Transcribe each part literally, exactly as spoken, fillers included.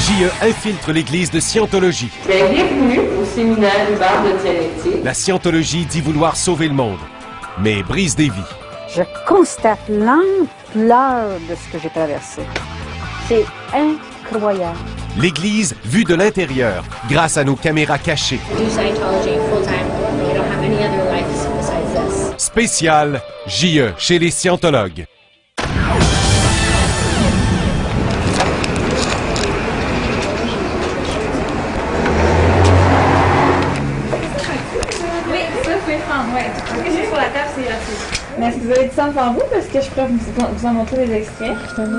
J E infiltre l'Église de Scientologie. Bienvenue au séminaire Hubert de dialectique. La Scientologie dit vouloir sauver le monde, mais brise des vies. Je constate l'ampleur de ce que j'ai traversé. C'est incroyable. L'Église vue de l'intérieur, grâce à nos caméras cachées. Do Scientology full-time. You don't have any other life besides this. Spécial J E chez les scientologues. Mais est-ce que vous avez du sang devant vous? Parce que je pourrais vous, vous en montrer des extraits.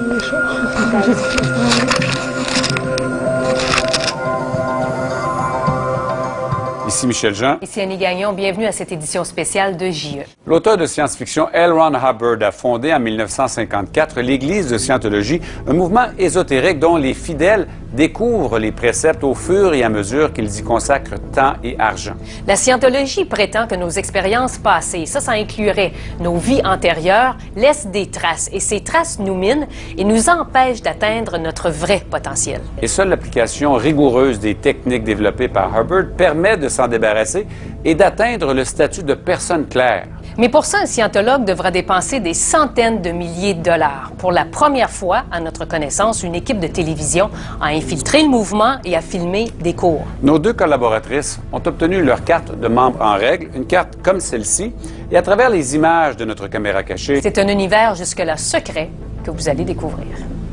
Ici Michel Jean. Ici Annie Gagnon. Bienvenue à cette édition spéciale de J E. L'auteur de science-fiction L. Ron Hubbard a fondé en mille neuf cent cinquante-quatre l'Église de Scientologie, un mouvement ésotérique dont les fidèles découvrent les préceptes au fur et à mesure qu'ils y consacrent temps et argent. La Scientologie prétend que nos expériences passées, ça, ça inclurait nos vies antérieures, laissent des traces. Et ces traces nous minent et nous empêchent d'atteindre notre vrai potentiel. Et seule l'application rigoureuse des techniques développées par Hubbard permet de s'en débarrasser et d'atteindre le statut de personne claire. Mais pour ça, un scientologue devra dépenser des centaines de milliers de dollars. Pour la première fois, à notre connaissance, une équipe de télévision a infiltré le mouvement et a filmé des cours. Nos deux collaboratrices ont obtenu leur carte de membre en règle, une carte comme celle-ci, et à travers les images de notre caméra cachée... C'est un univers jusque-là secret que vous allez découvrir.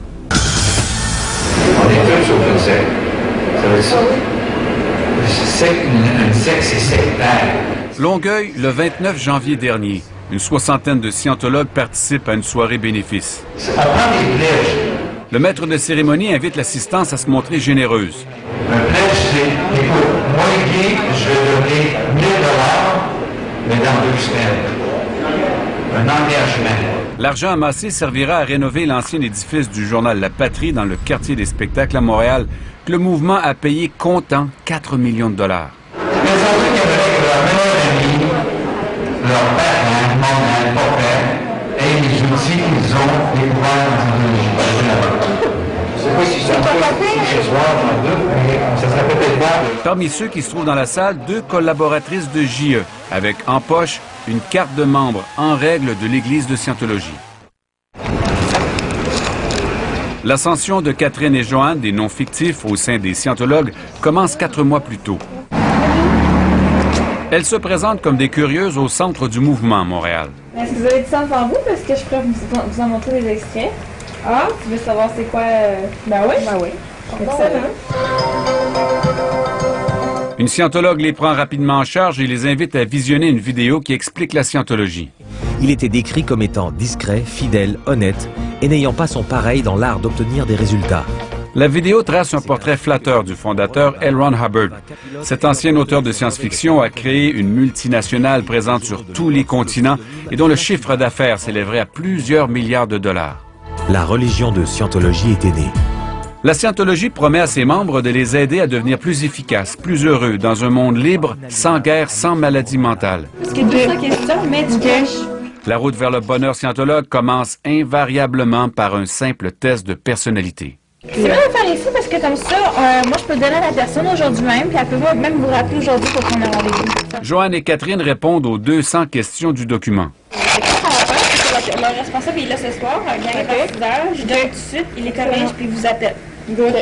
On est tous au conseil. Ça veut dire c'est un sexe sectaire. Longueuil, le vingt-neuf janvier dernier. Une soixantaine de scientologues participent à une soirée bénéfice. Ça prend des pledges. Le maître de cérémonie invite l'assistance à se montrer généreuse. Un pledge, c'est, écoute, moi Guy, je vais donner mille dollars, mais dans deux semaines. Un engagement. L'argent amassé servira à rénover l'ancien édifice du journal La Patrie dans le quartier des spectacles à Montréal, que le mouvement a payé comptant quatre millions de dollars. Les autres qui aimeraient que leur meilleur ami, leurs parents, maman, papa, aient les outils qu'ils ont découverts dans Scientologie. Je ne sais pas si ça peut ce soir, j'en doute, mais ça serait peut-être bon. Parmi ceux qui se trouvent dans la salle, deux collaboratrices de J E, avec en poche une carte de membre en règle de l'Église de Scientologie. L'ascension de Catherine et Joanne, des noms fictifs au sein des scientologues, commence quatre mois plus tôt. Elles se présentent comme des curieuses au centre du mouvement Montréal. Est-ce que vous avez du sang devant vous? Parce que je pourrais vous, vous en montrer des extraits. Ah, tu veux savoir c'est quoi? Euh... Ben oui. Ben oui. Excellent. Une scientologue les prend rapidement en charge et les invite à visionner une vidéo qui explique la scientologie. Il était décrit comme étant discret, fidèle, honnête et n'ayant pas son pareil dans l'art d'obtenir des résultats. La vidéo trace un portrait flatteur du fondateur L. Ron Hubbard. Cet ancien auteur de science-fiction a créé une multinationale présente sur tous les continents et dont le chiffre d'affaires s'élèverait à plusieurs milliards de dollars. La religion de Scientologie était née. La Scientologie promet à ses membres de les aider à devenir plus efficaces, plus heureux, dans un monde libre, sans guerre, sans maladie mentale. Parce que deux cents questions, mais du cash. La route vers le bonheur scientologue commence invariablement par un simple test de personnalité. C'est bien de faire ici parce que comme ça, euh, moi je peux le donner à la personne aujourd'hui même, puis elle peut même vous rappeler aujourd'hui pour qu'on ait rendez-vous. Joanne et Catherine répondent aux deux cents questions du document. Le responsable il est là ce soir, il vient à six heures, je donne tout de suite, il les corrige puis il vous appelle. Good.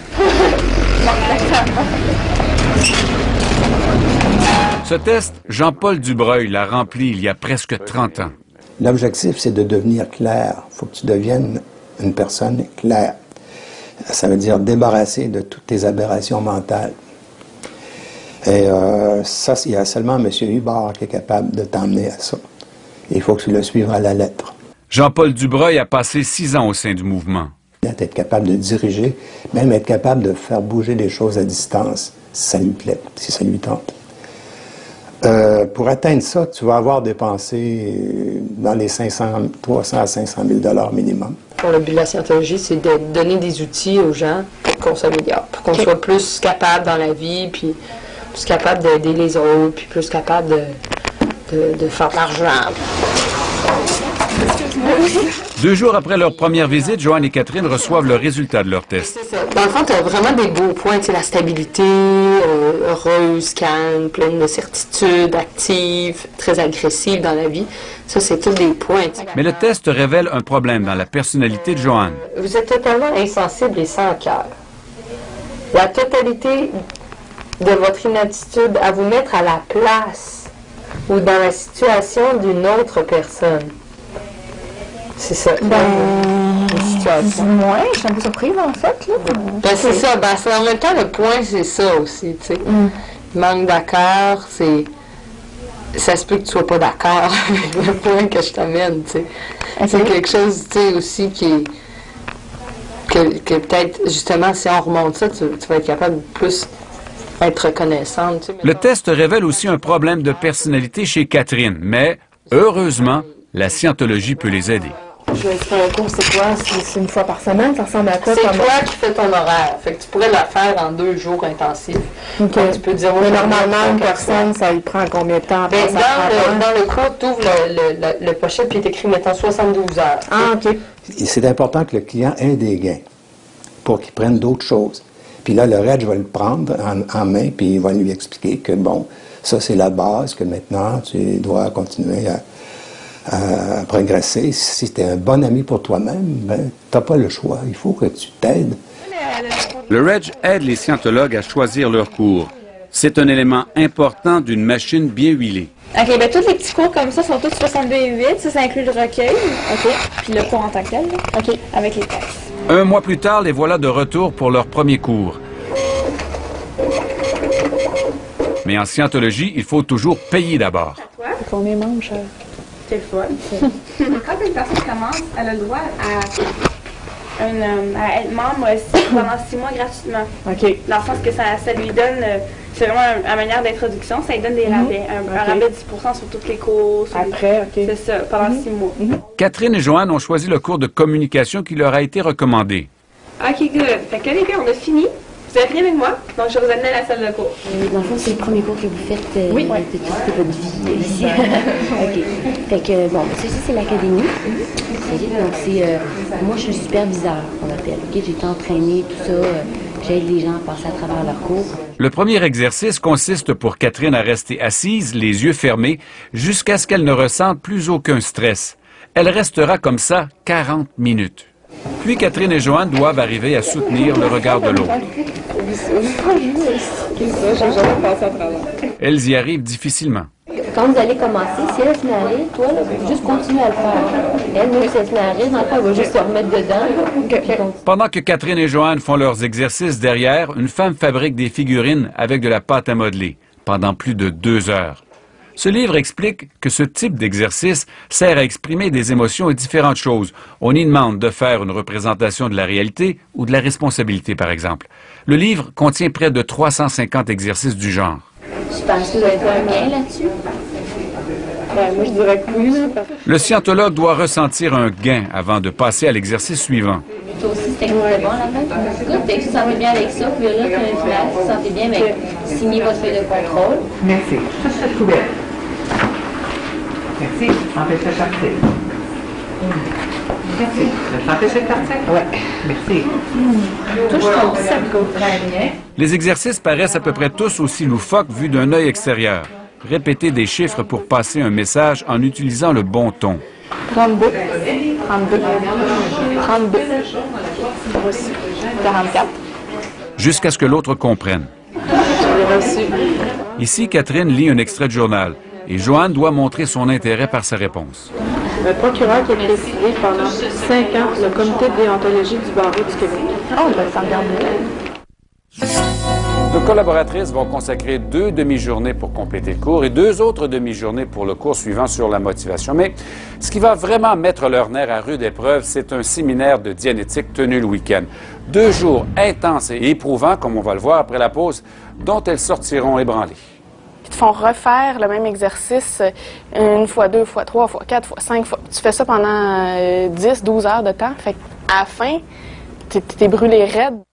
Ce test, Jean-Paul Dubreuil l'a rempli il y a presque trente ans. L'objectif, c'est de devenir clair. Il faut que tu deviennes une personne claire. Ça veut dire débarrasser de toutes tes aberrations mentales. Et euh, ça, il y a seulement M. Hubbard qui est capable de t'emmener à ça. Il faut que tu le suives à la lettre. Jean-Paul Dubreuil a passé six ans au sein du mouvement. Être capable de diriger, même être capable de faire bouger les choses à distance, si ça lui plaît, si ça lui tente. Euh, pour atteindre ça, tu vas avoir dépensé dans les cinq cents, trois cents à cinq cent mille dollars minimum. Le but de la Scientologie, c'est de donner des outils aux gens pour qu'on s'améliore, pour qu'on soit plus capable dans la vie, puis plus capable d'aider les autres, puis plus capable de, de, de faire de l'argent. Deux jours après leur première visite, Joanne et Catherine reçoivent le résultat de leur test. C'est ça. Dans le fond, tu as vraiment des beaux points, tu sais, la stabilité, euh, heureuse, calme, pleine de certitude, active, très agressive dans la vie. Ça, c'est tous des points. T'sais. Mais le test révèle un problème dans la personnalité de Joanne. Vous êtes totalement insensible et sans cœur. La totalité de votre inaptitude à vous mettre à la place ou dans la situation d'une autre personne. C'est ça. Ben, ouais, je suis un peu surprise en fait. Là. Ben, c'est ça. Ben, c'est, en même temps, le point, c'est ça aussi. Tu sais. Mm. Manque d'accord, c'est. Ça se peut que tu sois pas d'accord avec le point que je t'amène. Tu sais. Okay. C'est quelque chose, tu sais, aussi qui est. Que, que peut-être, justement, si on remonte ça, tu, tu vas être capable de plus être reconnaissante. Tu sais, le test révèle aussi un problème de personnalité chez Catherine, mais heureusement, la scientologie peut les aider. Je vais faire un cours, c'est quoi? C'est une fois par semaine? Ça ressemble à quoi? C'est toi qui fais ton horaire. Fait que tu pourrais la faire en deux jours intensifs. Okay. Donc, tu peux dire... Mais normalement, une personne, ça lui prend combien de temps? Ben, dans, le, dans le cours, tu ouvres le, le, le, le pochette puis il est écrit, mettons, soixante-douze heures. Ah, OK. C'est important que le client ait des gains pour qu'il prenne d'autres choses. Puis là, le reste, je vais le prendre en, en main puis il va lui expliquer que, bon, ça, c'est la base, que maintenant, tu dois continuer à... à progresser. Si tu es un bon ami pour toi-même, ben, tu n'as pas le choix. Il faut que tu t'aides. Le Reg aide les scientologues à choisir leur cours. C'est un élément important d'une machine bien huilée. OK, bien tous les petits cours comme ça sont tous soixante-deux et huit. Ça, ça inclut le recueil. OK. Puis le cours en tant que tel. Là. OK. Avec les textes. Un mois plus tard, les voilà de retour pour leur premier cours. Mais en scientologie, il faut toujours payer d'abord. Combien mange, cher? C'est le fun. Quand une personne commence, elle a le droit à, une, à être membre pendant six mois gratuitement. OK. Dans le sens que ça, ça lui donne, c'est vraiment une manière d'introduction, ça lui donne des mm-hmm. rabais. Un, okay. un rabais de dix pour cent sur toutes les cours. Après, les... OK. C'est ça, pendant mm-hmm. six mois. Mm-hmm. Catherine et Joanne ont choisi le cours de communication qui leur a été recommandé. OK, good. Fait que les gars, on a fini. Vous avez fini avec moi, donc je vais vous amener à la salle de cours. Euh, dans le fond, c'est le premier cours que vous faites euh, oui. de toute votre vie ici. OK. Fait que, bon, ceci, c'est l'académie. Donc, c'est... Euh, moi, je suis superviseur, on appelle. OK, j'ai été entraînée, tout ça. Euh, J'aide les gens à passer à travers leur cours. Le premier exercice consiste pour Catherine à rester assise, les yeux fermés, jusqu'à ce qu'elle ne ressente plus aucun stress. Elle restera comme ça quarante minutes. Puis Catherine et Joanne doivent arriver à soutenir le regard de l'autre. Elles y arrivent difficilement. Quand vous allez commencer, si elle se met à rire, toi, là, juste continue à le faire. Elle, même si elle se met à rire, dans le fond, elle va juste se remettre dedans. Pendant que Catherine et Joanne font leurs exercices derrière, une femme fabrique des figurines avec de la pâte à modeler pendant plus de deux heures. Ce livre explique que ce type d'exercice sert à exprimer des émotions et différentes choses. On y demande de faire une représentation de la réalité ou de la responsabilité, par exemple. Le livre contient près de trois cent cinquante exercices du genre. Je pense que vous avez fait un bien là-dessus. Ben, moi, je dirais que oui. Le scientologue doit ressentir un gain avant de passer à l'exercice suivant. Toi aussi, c'était bon la fin. Écoute, dès que tu te sens bien avec ça, puis là, tu as un final, tu te sens bien, mais signez votre feuille de contrôle. Merci. Ça, c'est couvert. Merci. Empêchez de partir. Merci. Vous empêchez de partir? Oui. Merci. Touche ton petit sac. Très bien. Les exercices paraissent à peu près tous aussi loufoques vus d'un œil extérieur. Répétez des chiffres pour passer un message en utilisant le bon ton. trente-deux. trente-deux. trente-deux. quarante-quatre. Jusqu'à ce que l'autre comprenne. Ici, Catherine lit un extrait de journal et Joanne doit montrer son intérêt par sa réponse. Le procureur qui a présidé pendant cinq ans le comité de déontologie du barreau du Québec. Oh, ben, ça regarde bien. Nos collaboratrices vont consacrer deux demi-journées pour compléter le cours et deux autres demi-journées pour le cours suivant sur la motivation. Mais ce qui va vraiment mettre leur nerf à rude épreuve, c'est un séminaire de dianétique tenu le week-end. Deux jours intenses et éprouvants, comme on va le voir après la pause, dont elles sortiront ébranlées. Ils te font refaire le même exercice une fois, deux fois, trois fois, quatre fois, cinq fois. Tu fais ça pendant dix, douze heures de temps. Fait qu'à la fin, t'es, t'es brûlé raide.